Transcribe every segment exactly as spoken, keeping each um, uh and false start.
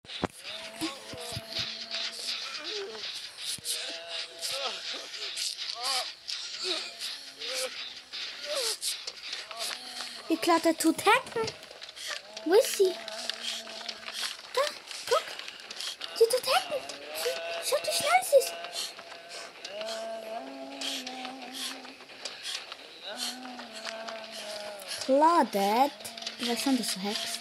Die Klatter tut hacken. Wo ist sie? Da, guck. Sie tut hacken. Schaut, wie schnell sie ist. Claudette. Ich weiß schon, dass du hackst.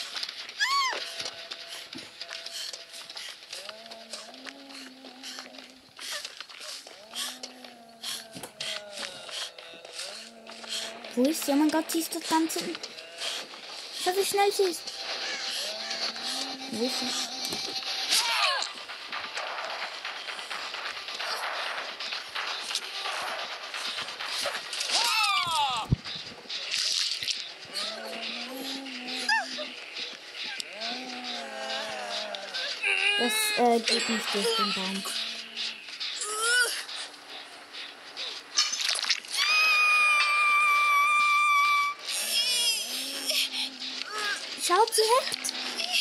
Wo ist sie? Oh mein Gott, sie ist das Ganze. Schau, wie schnell sie ist. Wo ist sie? Das äh, geht nicht durch den Baum. Schaut, sie hackt.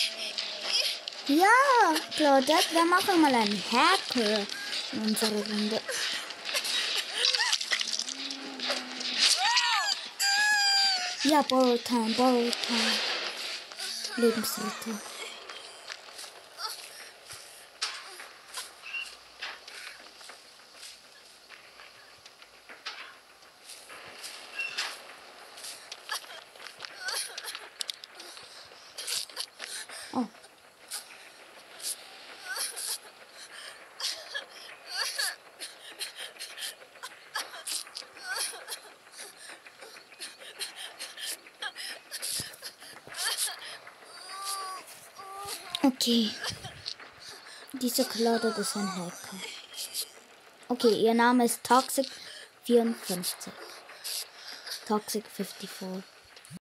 Ja, Claudette, wir machen mal einen Hacker in unserer Runde. Ja, Borrow Time, Borrow Time. Lebensretter. Oh. Okay. Diese Claudette ist ein Hacker. Okay, ihr Name ist Toxic vierundfünfzig. Toxic vierundfünfzig.